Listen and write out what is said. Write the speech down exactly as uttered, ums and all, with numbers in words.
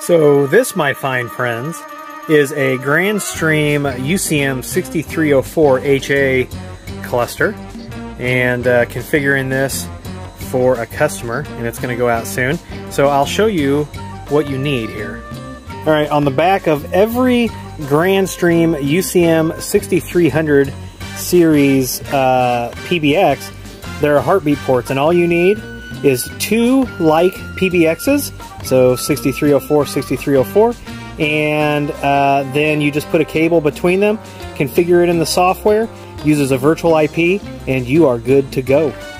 So this, my fine friends, is a Grandstream U C M sixty-three oh four H A cluster, and uh, configuring this for a customer, and it's going to go out soon. So I'll show you what you need here. All right, on the back of every Grandstream U C M sixty-three hundred series uh, P B X, there are heartbeat ports, and all you need is two like P B Xs, so sixty-three oh four, sixty-three oh four, and uh, then you just put a cable between them, configure it in the software, uses a virtual I P, and you are good to go.